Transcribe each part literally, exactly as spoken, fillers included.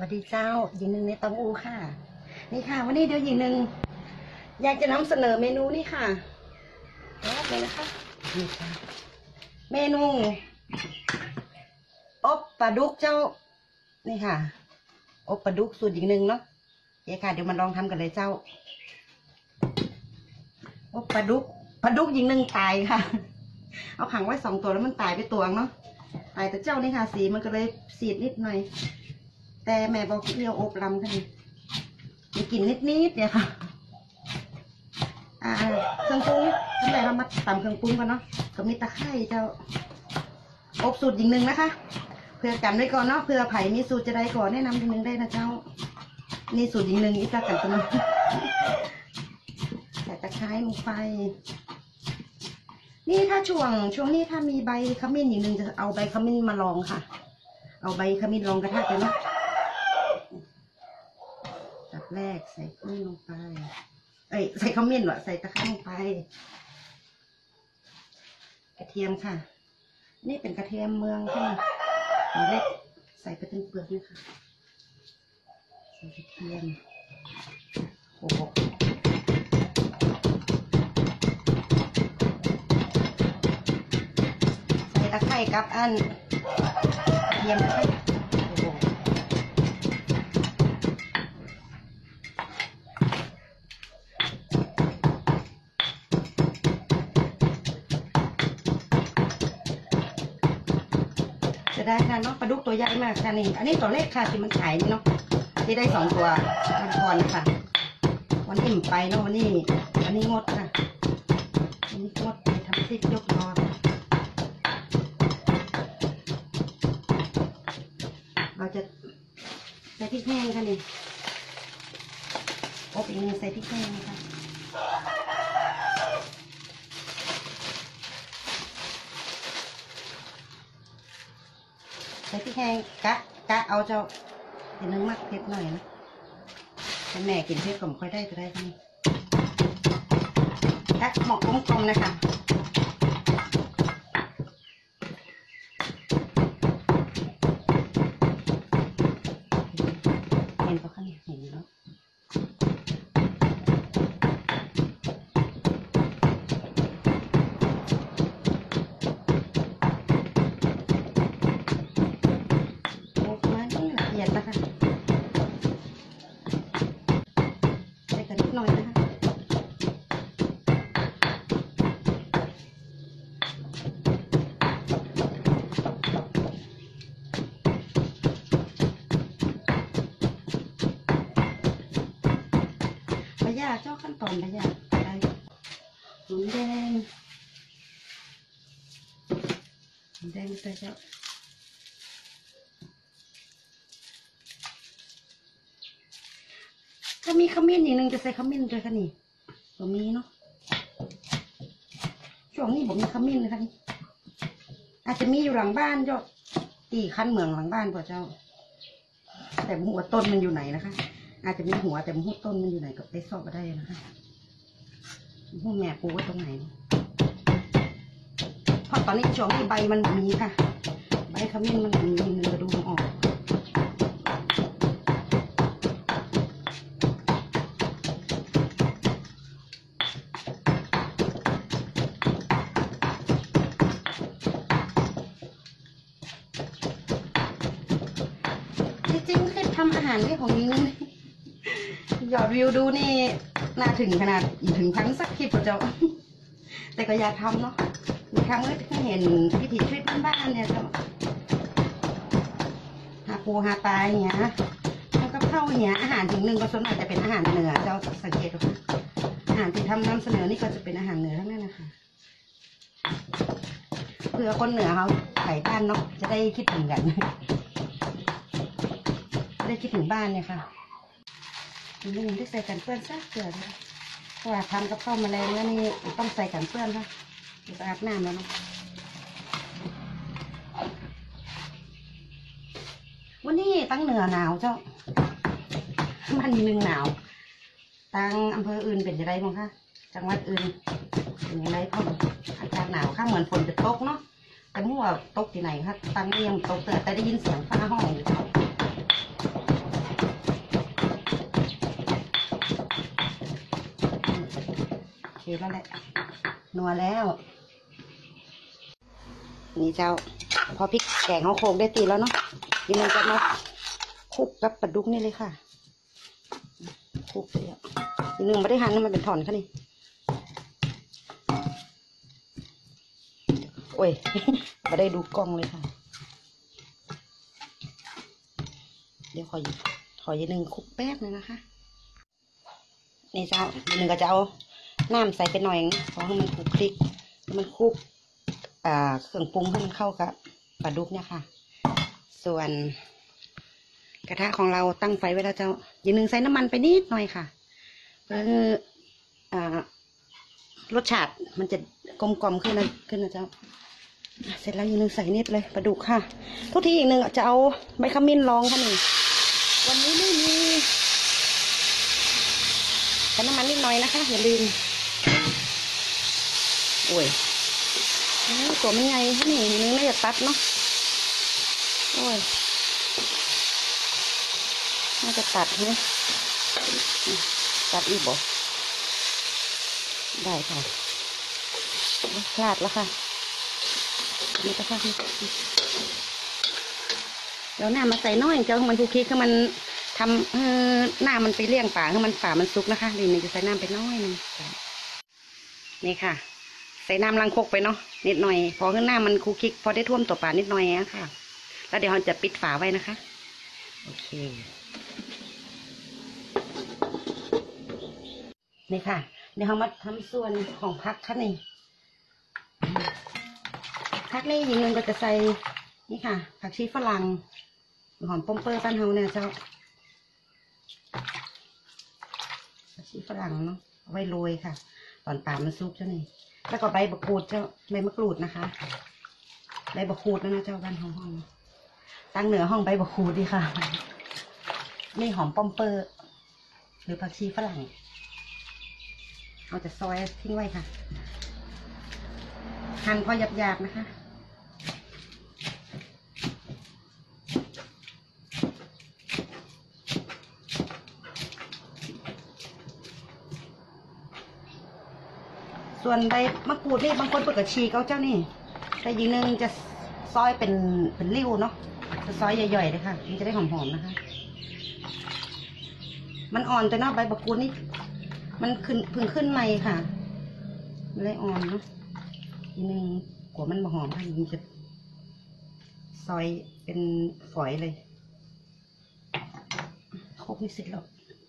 วัสดีเจ้าหญิงหนึ่งในตองอูค่ะนี่ค่ะวันนี้เดี๋ยวหญิงหนึ่งอยากจะนำเสนอเมนูนี่ค่ะรับเลยนะคะนี่ค่ะเมนูอบปลาดุกเจ้านี่ค่ะอบปลาดุกสูตรหญิงหนึ่งเนาะโอเคค่ะเดี๋ยวมาลองทำกันเลยเจ้าอบปลาดุกปลาดุกหญิงหนึ่งตายค่ะเอาขังไว้สองตัวแล้วมันตายไปตัวเนาะตายแต่เจ้านี่ค่ะสีมันก็เลยสีดนิดหน่อยแต่แม่บอกเที่ยวอบลำกันมีกลิ่นนิดๆเนี่ยค่ะอ่าเครื่องปรุงทำไมเรามาตำเครื่องปรุงกันเนาะก็มีตะไคร้เจ้าอบสูตรหญิงหนึ่งนะคะเพื่อกันไว้ก่อนเนาะเพื่อไผ่มีสูตรจะได้ก่อนแนะนำหญิงหนึ่งได้นะเจ้านี่สูตรหญิงหนึ่งอีกกันตัวนึงใส่ตะไคร้ลงไปนี่ถ้าช่วงช่วงนี้ถ้ามีใบขมิ้นหญิงหนึ่งจะเอาใบขมิ้นมาลองค่ะเอาใบขมิ้นลองกระทะกันเนาะจับแรกใส่ขมิ้นลงไปเอ้ยใส่ขมิ้นเหรอใส่ตะไคร้ลงไปกระเทียมค่ะนี่เป็นกระเทียมเมืองค่ะเล็กใส่ไปเป็นเปลือกนี่ค่ะใส่กระเทียมโอ้โหใส่ตะไคร้กับอันกระเทียมตะไคร้จะได้ค่ะเนาะปลาดุกตัวใหญ่มากค่ะนี่อันนี้ตัวเล็กค่ะที่มันขายนี่เนาะที่ได้สองตัวมันพรค่ะวันนี้ไปเนาะวันนี้วันนี้งดค่ะวันนี้งดไปทำซิกยกนอนเราจะใส่พริกแห้งค่ะนี่อบอีกนึงใส่พริกแห้งค่ะใส่พริกแห้งกะกะเอาเจ้าทีนึงมักเผ็ดหน่อยนะแต่แม่กินเผ็ดก็ไม่ค่อยได้จะได้ที่นี่กะเหมาะกลมๆนะคะเห็นปะคะเนี่ยเห็นแล้วนะคะใส่กระดิ่งหน่อยนะคะใบหญ้าเจ้าขั้นตอนใบหญ้าอะไรหอมแดงหอมแดงใส่เจ้าถ้ามีขมิ้นอีกนึงจะใส่ขมิ้นด้วยค่ะนี่ผมมีเนาะช่วงนี้ผมมีขมิ้นนะคะนี่อาจจะมีอยู่หลังบ้านเจ้าตีขั้นเหมืองหลังบ้านพ่อเจ้าแต่หัวต้นมันอยู่ไหนนะคะอาจจะมีหัวแต่หัวต้นมันอยู่ไหนก็ไปสอบมาได้นะคะหัวแม่ปูไว้ตรงไหนเพราะตอนนี้ช่วงนี้ใบมันมีค่ะใบขมิ้นมันมีหนึ่งกระดูกออกจริงๆคลิปทำอาหารนี่ของยิงยอดวิวดูนี่น่าถึงขนาดถึงพันสักคลิปเจ้าแต่ก็อยากทำเนาะมีครั้งก็เห็นวิถีชีวิตบ้านๆเนี่ยเจ้าหาปูหาปลาอย่างเงี้ยแล้วก็เข้าอย่างเงี้ยอาหารถึงหนึ่งก็ส่วนอาจจะเป็นอาหารเหนือเจ้าสังเกตดูอาหารที่ทำนำเสนอนี่ก็จะเป็นอาหารเหนือทั้งนั้นนะคะเพื่อคนเหนือเขาไก่บ้านเนาะจะได้คิดถึงกันได้คิดถึงบ้านเนี่ยค่ะลุงที่ใส่กันเปื้อนซะเกลือเลยเพราะว่าทำกับข้าวแมลงแล้วนี่ต้องใส่กันเปื้อนค่ะจะอาบน้ำแล้วเนาะวันนี้ตั้งเหนือหนาวเจ้ามันหนึ่งหนาวตั้งอำเภออื่นเป็นยังไงบ้างคะจังหวัดอื่นเป็นยังไงพ่ออากาศหนาวค่ะเหมือนฝนจะตกเนาะแต่มั่วตกที่ไหนคะตั้งเรียงตกแต่ได้ยินเสียงฟ้าห้องอยู่เจ้าแล้วแหละนัวแล้วนี่เจ้าพอพริกแกงเขาโขลกได้ตีแล้วเนาะทีนึงจะมาคลุกกับปลาดุกนี่เลยค่ะคลุกเลยทีนึงไม่ได้หั่นมันเป็นท่อนค่ะนี่โอ้ยไม่ได้ดูกล้องเลยค่ะเดี๋ยวขอขอยีนึงคลุกแป๊บนึงนะคะนี่เจ้ายีนึงก็จะเอาน้ำใส่ไปหน่อยเพราะให้มันคลุกคลิกให้มันคลุกอ่าเครื่องปรุงให้มันเข้ากับปลาดุกเนี่ยค่ะส่วนกระทะของเราตั้งไฟไว้แล้วเจ้ายีนึงใส่น้ำมันไปนิดหน่อยค่ะเพื่ออ่ารสชาติมันจะกลมกล่อมขึ้นนะขึ้นนะเจ้าเสร็จแล้วยีนึงใส่นิดเลยปลาดุกค่ะทุกทีอีกหนึ่งจะเอาใบขมิ้นรองค่ะนี่วันนี้ไม่มีใส่น้ำมันนิดหน่อยนะคะอย่าลืมโอ้ยตัวมันไงคะนี่เนื้อน่าจะตัดเนาะโอ้ยน่าจะตัดนะตัดอีกบ่ได้ค่ะพลาดแล้วค่ะนี่ก็พลาดแล้วหน้ามาใส่น้อยเจ้ามันคุกคิกคือมันทำเออหน้ามันไปเลี้ยงป่าคือมันป่ามันซุกนะคะนี่มันจะใส่น้ำไปน้อยนึงนี่ค่ะใส่น้ำลังคกไปเนาะนิดหน่อยพอขึ้นหน้ามันคุกคิกพอได้ท่วมตัวป่านิดหน่อยนะค่ะแล้วเดี๋ยวเราจะปิดฝาไว้นะคะโอเคนี่ค่ะเดี๋ยวเรามาทำส่วนของผักค่ะนี่ผักนี่ยิงเงินก็จะใส่นี่ค่ะผักชีฝรั่งหอมป้อมเปอร์บ้านเฮาเนี่ยเจ้าผักชีฝรั่งเนาะไว้โรยค่ะตอนป่ามันซุกเจ้านี่แล้วก็ใบมะกรูดเจ้าใบมะกรูดนะคะใบมะกรูดนะนะเจ้าบ้านห้องห้องตั้งเหนือห้องใบมะกรูดดีค่ะนี่หอมป้อมเปอร์หรือผักชีฝรั่งเราจะซอยทิ้งไว้ค่ะหั่นพอหยาบๆนะคะส่วนใบมะกรูดนี่บางคนเปิดกระชีเขาเจ้านี่แต่ยีนึงจะซอยเป็นเป็นริ้วเนาะจะซอยใหญ่ๆเลยค่ะมันจะได้หอมๆนะคะมันอ่อนแต่เนาะใบมะกรูดนี่มันขึ้นเพิ่งขึ้นใหม่ค่ะมันเลยอ่อนเนาะยีนึงกว่ามันหอมค่ะมันจะซอยเป็นฝอยเลยครบนี่เสร็จแล้ว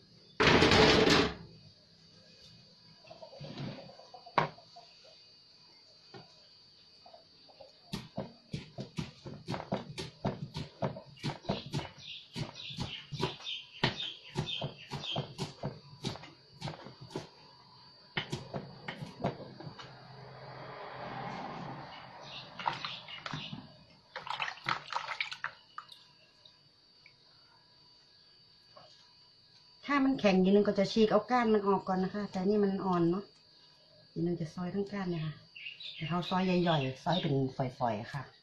ถ้ามันแข็งยีนึงก็จะฉีกเอาก้านมันออกก่อนนะคะแต่นี่มันอ่อนเนาะยีนึงจะซอยทั้งก้านเนี่ยค่ะแต่เขาซอยใหญ่ๆซอยเป็นฝอยๆค่ะ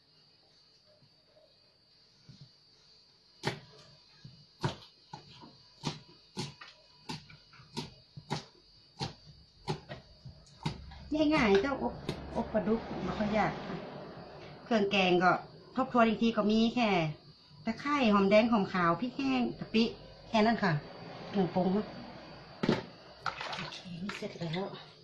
ง่ายๆเจ้าอบอบปลาดุกไม่ค่อยยากค่ะเครื่องแกงก็ทบทวนอีกทีก็มีแค่ตะไคร้หอมแดงหอมขาวพริกแห้งกะปิแค่นั้นค่ะเครื่องปรุงนะโอเคนี่เสร็จแล้ว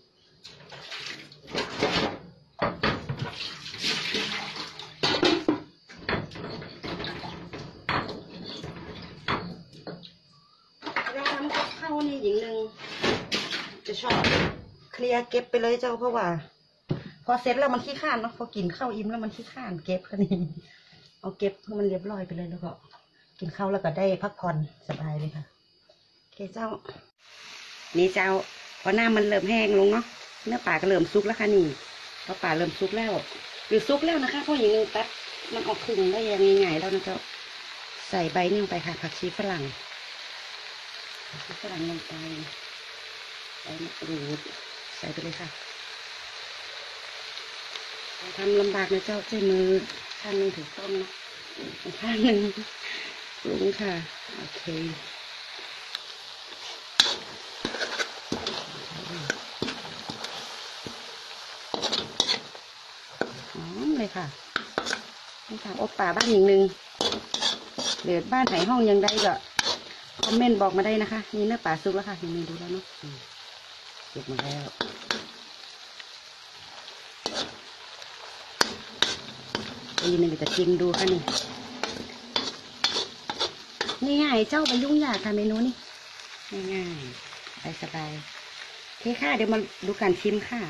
เราทำกับข้าวนี่หญิงหนึ่งจะชอบเคลียร์เก็บไปเลยเจ้าเพราะว่าพอเสร็จแล้วมันขี้ข้านเนาะพอกินข้าวอิ่มแล้วมันขี้ข้านเก็บค่ะนี่เอาเก็บให้มันเรียบร้อยไปเลยแล้วก็กินข้าวแล้วก็ได้พักผ่อนสบายเลยค่ะโอเคเจ้านี่เจ้าพอหน้ามันเริ่มแห้งลงเนาะเนื้อปลาก็เริ่มซุกแล้วค่ะนี่พอปลาเริ่มซุกแล้วหรือซุกแล้วนะคะเพราะอย่างนึงแป๊บมันออกครึ่งได้ยังง่ายๆแล้วนะเจ้าใส่ใบนี่ลงไปค่ะผักชีฝรั่งผักชีฝรั่งลงไปใบมะกรูดใส่ไปเลยค่ะทำลำบากนะเจ้าใช้มือข้างหนึ่งถือต้มนะข้างหนึ่งปรุงค่ะโอเคค่ะนี่ค่ะอบป่าบ้านหญิงหนึ่งเดือดบ้านไหนห้องยังได้ก็คอมเมนต์บอกมาได้นะคะนี่เนื้อป่าสุกแล้วค่ะเห็นเมนูแล้วเนาะสุกมาแล้วอีกหนึ่งจะชิมดูค่ะนี่นี่ง่ายเจ้าไปยุ่งยากค่ะเมนูนี้ง่ายๆสบายๆโอเคค่ะเดี๋ยวมาดูการชิมค่ะ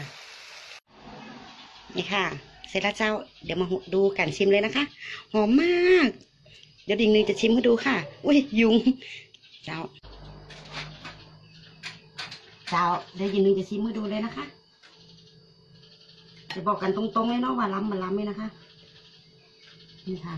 นี่ค่ะเสร็จแล้วเจ้าเดี๋ยวมาดูการชิมเลยนะคะหอมมากเดี๋ยวดิ่งหนึ่งจะชิมให้ดูค่ะอุ้ยยุงเจ้าเจ้าเดี๋ยวดิ่งหนึ่งจะชิมให้ดูเลยนะคะจะบอกกันตรงๆเลยเนาะว่าล้ำมันล้ำไหมนะคะนี่ค่ะ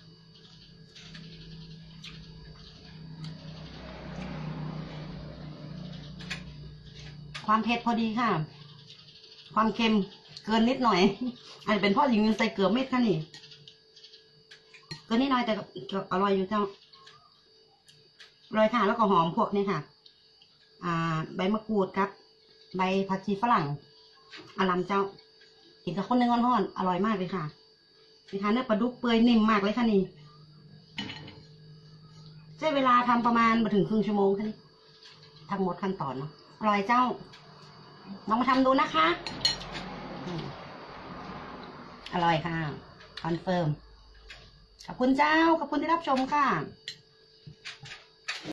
ความเผ็ดพอดีค่ะความเค็มเกินนิดหน่อยอาจจะเป็นเพราะหญิงใส่เกลือเม็ดค่ะนี่เกินนิดหน่อยแต่ก็อร่อยอยู่เจ้าอร่อยค่ะแล้วก็หอมพวกนี้ค่ะอ่าใบมะกรูดครับใบผักชีฝรั่งอลัมเจ้ากินกับข้นเนื้อห่อนๆอร่อยมากเลยค่ะนี่ค่ะเนื้อปลาดุกเปื่อยนิ่มมากเลยค่ะนี่ใช้เวลาทำประมาณมาถึงครึ่งชั่วโมงค่ะนี่ทั้งหมดขั้นตอนเนาะอร่อยเจ้าลองมาทำดูนะคะอร่อยค่ะคอนเฟิร์มขอบคุณเจ้าขอบคุณที่รับชมค่ะ